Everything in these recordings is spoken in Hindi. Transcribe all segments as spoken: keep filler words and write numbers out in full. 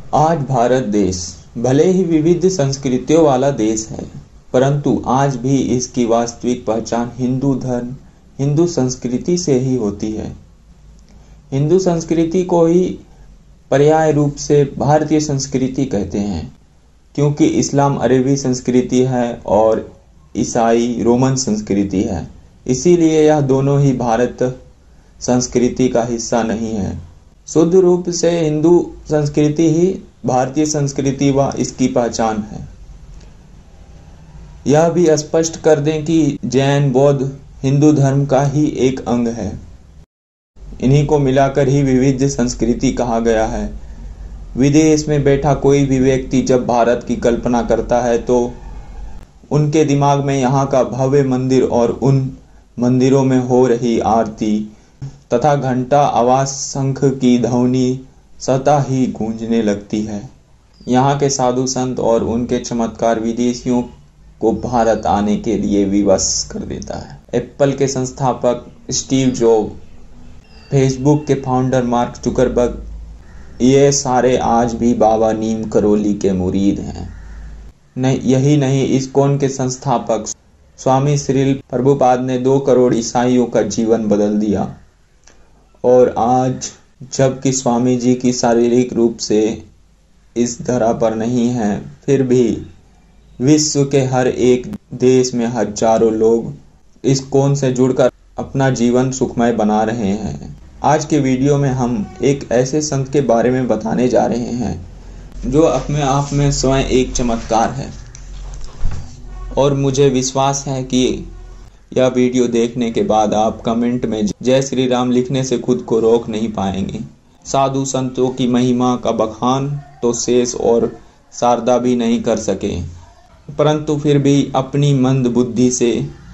आज भारत देश भले ही विविध संस्कृतियों वाला देश है, परंतु आज भी इसकी वास्तविक पहचान हिंदू धर्म, हिंदू संस्कृति से ही होती है। हिंदू संस्कृति को ही पर्याय रूप से भारतीय संस्कृति कहते हैं, क्योंकि इस्लाम अरबी संस्कृति है और ईसाई रोमन संस्कृति है। इसीलिए यह दोनों ही भारत संस्कृति का हिस्सा नहीं है। शुद्ध रूप से हिंदू संस्कृति ही भारतीय संस्कृति व इसकी पहचान है। यह भी स्पष्ट कर दें कि जैन बौद्ध हिंदू धर्म का ही एक अंग है। इन्हीं को मिलाकर ही विविध संस्कृति कहा गया है। विदेश में बैठा कोई भी व्यक्ति जब भारत की कल्पना करता है तो उनके दिमाग में यहाँ का भव्य मंदिर और उन मंदिरों में हो रही आरती तथा घंटा आवाज शंख की ध्वनि सदा ही गूंजने लगती है। यहाँ के साधु संत और उनके चमत्कार विदेशियों को भारत आने के लिए विवश कर देता है। एप्पल के संस्थापक स्टीव जॉब, फेसबुक के फाउंडर मार्क जुकरबर्ग, ये सारे आज भी बाबा नीम करोली के मुरीद हैं। नहीं, यही नहीं, इस्कॉन के संस्थापक स्वामी श्रील प्रभुपाद ने दो करोड़ ईसाइयों का जीवन बदल दिया। और आज जबकि स्वामी जी की शारीरिक रूप से इस धरा पर नहीं है, फिर भी विश्व के हर एक देश में हजारों लोग इस्कॉन से जुड़कर अपना जीवन सुखमय बना रहे हैं। आज के वीडियो में हम एक ऐसे संत के बारे में बताने जा रहे हैं जो अपने आप में स्वयं एक चमत्कार है, और मुझे विश्वास है कि यह वीडियो देखने के बाद आप कमेंट में जय श्री राम लिखने से खुद को रोक नहीं पाएंगे। साधु संतों की महिमा का बखान तो शेष और शारदा भी नहीं कर सके, परंतु फिर भी अपनी मंद बुद्धि से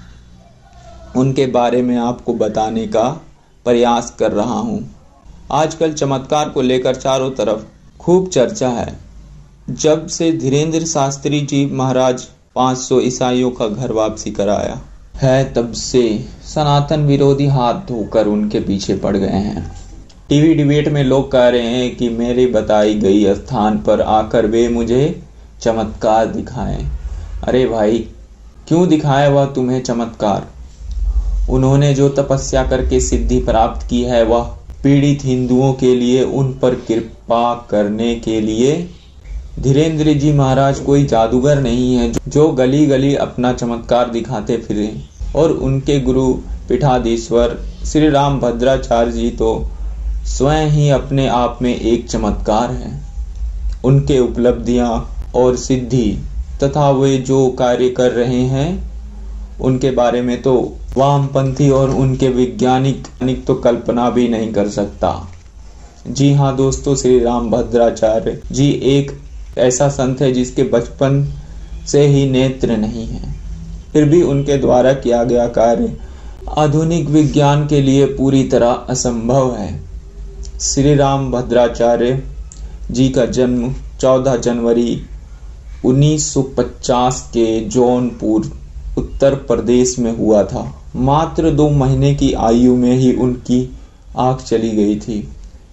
उनके बारे में आपको बताने का प्रयास कर रहा हूँ। आजकल चमत्कार को लेकर चारों तरफ खूब चर्चा है। जब से धीरेन्द्र शास्त्री जी महाराज पाँच सौ ईसाइयों का घर वापसी कराया है, तब से सनातन विरोधी हाथ धोकर उनके पीछे पड़ गए हैं। टीवी डिबेट में लोग कह रहे हैं कि मेरी बताई गई स्थान पर आकर वे मुझे चमत्कार दिखाएं। अरे भाई, क्यों दिखाए वह तुम्हें चमत्कार? उन्होंने जो तपस्या करके सिद्धि प्राप्त की है वह पीड़ित हिंदुओं के लिए, उन पर कृपा करने के लिए। धीरेन्द्र जी महाराज कोई जादूगर नहीं है जो गली गली अपना चमत्कार दिखाते फिरे। और उनके गुरु पीठाधीश्वर श्री राम भद्राचार्य जी तो स्वयं ही अपने आप में एक चमत्कार है। उनके उपलब्धियां और सिद्धि तथा वे जो कार्य कर रहे हैं उनके बारे में तो वामपंथी और उनके वैज्ञानिक तो कल्पना भी नहीं कर सकता। जी हाँ दोस्तों, श्री राम भद्राचार्य जी एक ऐसा संत है जिसके बचपन से ही नेत्र नहीं है, फिर भी उनके द्वारा किया गया कार्य आधुनिक विज्ञान के लिए पूरी तरह असंभव है। श्री राम भद्राचार्य जी का जन्म चौदह जनवरी उन्नीस सौ पचास के जौनपुर उत्तर प्रदेश में हुआ था। मात्र दो महीने की आयु में ही उनकी आंख चली गई थी।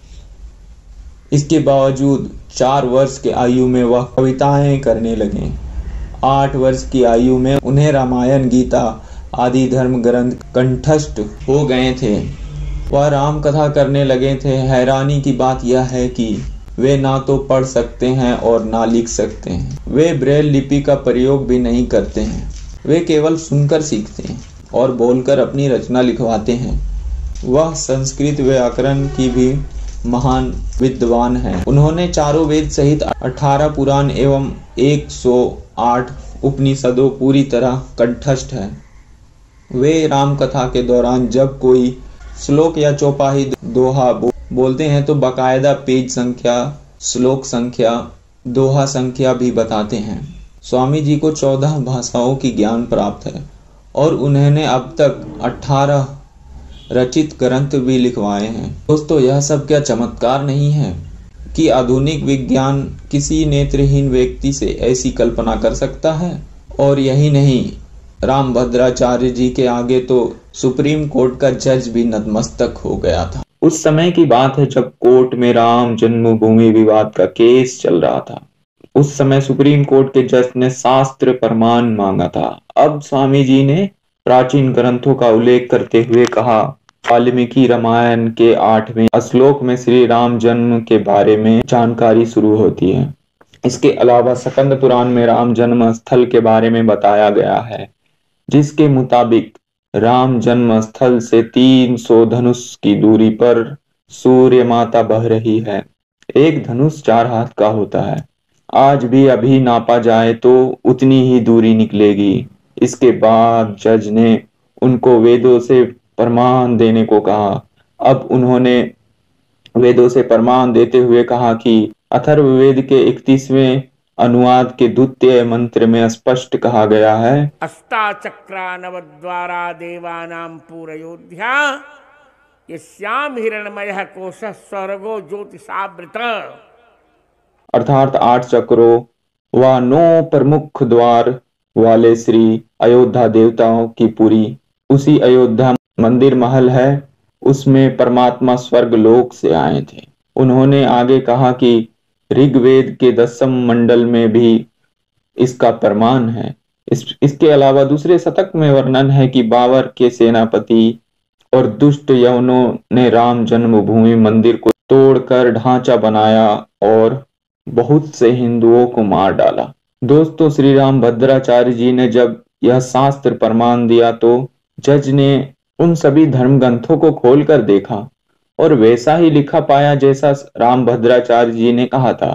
इसके बावजूद चार वर्ष के आयु में वह कविताएं करने लगे। आठ वर्ष की आयु में उन्हें रामायण, गीता आदि धर्म ग्रंथ कंठस्थ हो गए थे। वह राम कथा करने लगे थे। हैरानी की बात यह है कि वे ना तो पढ़ सकते हैं और ना लिख सकते हैं। वे ब्रेल लिपि का प्रयोग भी नहीं करते हैं। वे केवल सुनकर सीखते हैं और बोलकर अपनी रचना लिखवाते हैं। वह संस्कृत व्याकरण की भी महान विद्वान हैं। उन्होंने चारों वेद सहित अठारह पुराण एवं एक सौ आठ उपनिषदों पूरी तरह कंठस्थ है। वे राम कथा के दौरान जब कोई श्लोक या चौपाही दोहा बोलते हैं तो बाकायदा पेज संख्या, श्लोक संख्या, दोहा संख्या भी बताते हैं। स्वामी जी को चौदह भाषाओं की ज्ञान प्राप्त है और उन्होंने अब तक अठारह रचित ग्रंथ भी लिखवाए हैं। दोस्तों, यह सब क्या चमत्कार नहीं है कि आधुनिक विज्ञान किसी नेत्रहीन व्यक्ति से ऐसी कल्पना कर सकता है? और यही नहीं, राम भद्राचार्य जी के आगे तो सुप्रीम कोर्ट का जज भी नतमस्तक हो गया था। उस समय की बात है जब कोर्ट में राम जन्मभूमि विवाद का केस चल रहा था। उस समय सुप्रीम कोर्ट के जज ने शास्त्र प्रमाण मांगा था। अब स्वामी जी ने प्राचीन ग्रंथों का उल्लेख करते हुए कहा, वाल्मीकि रामायण के आठवें श्लोक में श्री राम जन्म के बारे में जानकारी शुरू होती है। इसके अलावा स्कंद पुराण में राम जन्म स्थल के बारे में बताया गया है, जिसके मुताबिक राम जन्म स्थल से तीन सौ धनुष की दूरी पर सूर्य माता बह रही है। एक धनुष चार हाथ का होता है। आज भी अभी नापा जाए तो उतनी ही दूरी निकलेगी। इसके बाद जज ने उनको वेदों से प्रमाण देने को कहा। अब उन्होंने वेदों से प्रमाण देते हुए कहा कि अथर्ववेद के इकतीसवें अनुवाद के द्वितीय मंत्र में स्पष्ट कहा गया है, अस्ताचक्रा नवद्वारा देवानां पूरयोध्या यस्याम हिरण्मयः कोशः स्वर्गो ज्योतिषावृत। अर्थात आठ चक्रों व नौ प्रमुख द्वार वाले श्री अयोध्या देवताओं की पुरी, उसी अयोध्या मंदिर महल है, उसमें परमात्मा स्वर्ग लोक से आए थे। उन्होंने आगे कहा कि ऋग्वेद के दसम मंडल में भी इसका प्रमाण है। इस, इसके अलावा दूसरे शतक में वर्णन है कि बाबर के सेनापति और दुष्ट यवनों ने राम जन्मभूमि मंदिर को तोड़कर ढांचा बनाया और बहुत से हिंदुओं को मार डाला। दोस्तों, श्री राम भद्राचार्य जी ने जब यह शास्त्र प्रमाण दिया तो जज ने उन सभी धर्म ग्रंथों को खोलकर देखा और वैसा ही लिखा पाया जैसा राम भद्राचार्य जी ने कहा था।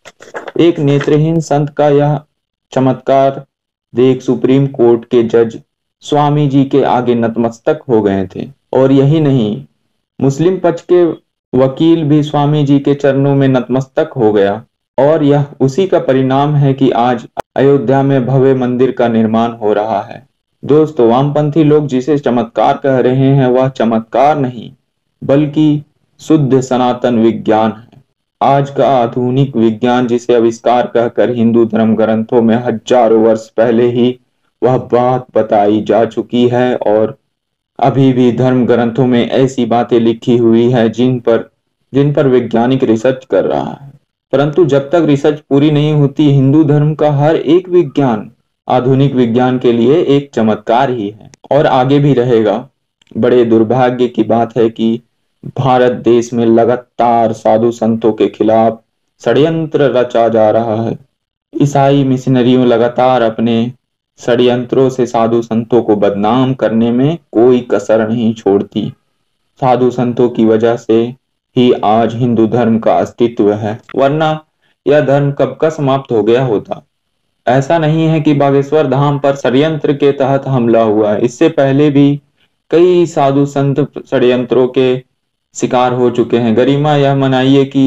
एक नेत्रहीन संत का यह चमत्कार देख सुप्रीम कोर्ट के जज स्वामी जी के आगे नतमस्तक हो गए थे। और यही नहीं, मुस्लिम पक्ष के वकील भी स्वामी जी के चरणों में नतमस्तक हो गया। और यह उसी का परिणाम है कि आज अयोध्या में भव्य मंदिर का निर्माण हो रहा है। दोस्तों, वामपंथी लोग जिसे चमत्कार कह रहे हैं वह चमत्कार नहीं बल्कि शुद्ध सनातन विज्ञान है। आज का आधुनिक विज्ञान जिसे आविष्कार कहकर हिंदू धर्म ग्रंथों में हजारों वर्ष पहले ही वह बात बताई जा चुकी है और अभी भी धर्म ग्रंथों में ऐसी बातें लिखी हुई है जिन पर जिन पर वैज्ञानिक रिसर्च कर रहा है। परंतु जब तक रिसर्च पूरी नहीं होती, हिंदू धर्म का हर एक विज्ञान आधुनिक विज्ञान के लिए एक चमत्कार ही है और आगे भी रहेगा। बड़े दुर्भाग्य की बात है कि भारत देश में लगातार साधु संतों के खिलाफ षड्यंत्र रचा जा रहा है। ईसाई मिशनरियों लगातार अपने षड्यंत्रों से साधु संतों को बदनाम करने में कोई कसर नहीं छोड़ती। साधु संतों की वजह से ही आज हिंदू धर्म का अस्तित्व है, वरना यह धर्म कब का समाप्त हो गया होता। ऐसा नहीं है कि बागेश्वर धाम पर षड्यंत्र के तहत हमला हुआ है। इससे पहले भी कई साधु संत षड्यंत्रों के शिकार हो चुके हैं। गरिमा यह मनाइए कि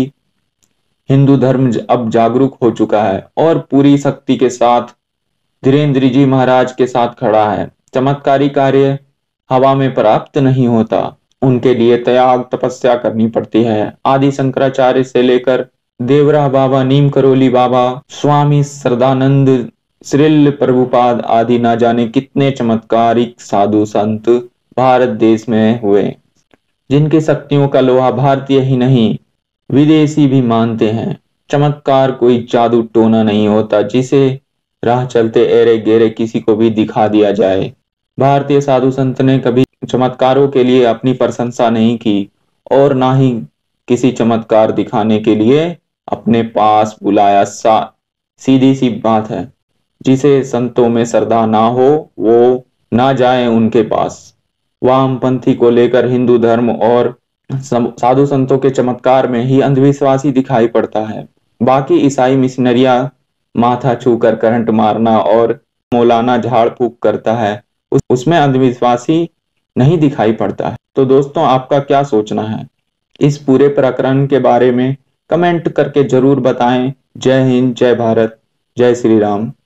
हिंदू धर्म अब जागरूक हो चुका है और पूरी शक्ति के साथ धीरेन्द्र जी महाराज के साथ खड़ा है। चमत्कारी कार्य हवा में प्राप्त नहीं होता, उनके लिए त्याग तपस्या करनी पड़ती है। आदि शंकराचार्य से लेकर देवरा बाबा, नीम करोली बाबा, स्वामी श्रद्धानंद, श्रील प्रभुपाद आदि ना जाने कितने चमत्कारिक साधु संत भारत देश में हुए, जिनकी शक्तियों का लोहा भारतीय ही नहीं विदेशी भी मानते हैं। चमत्कार कोई जादू टोना नहीं होता जिसे राह चलते एरे गेरे किसी को भी दिखा दिया जाए। भारतीय साधु संत ने कभी चमत्कारों के लिए अपनी प्रशंसा नहीं की और ना ही किसी चमत्कार दिखाने के लिए अपने पास बुलाया। सा सीधी सी बात है, जिसे संतों में श्रद्धा ना हो वो ना जाए उनके पास। वामपंथी को लेकर हिंदू धर्म और साधु संतों के चमत्कार में ही अंधविश्वासी दिखाई पड़ता है। बाकी ईसाई मिशनरिया माथा छूकर करंट मारना और मौलाना झाड़ फूक करता है, उस, उसमें अंधविश्वासी नहीं दिखाई पड़ता है। तो दोस्तों, आपका क्या सोचना है इस पूरे प्रकरण के बारे में? कमेंट करके जरूर बताएं। जय हिंद, जय भारत, जय श्री राम।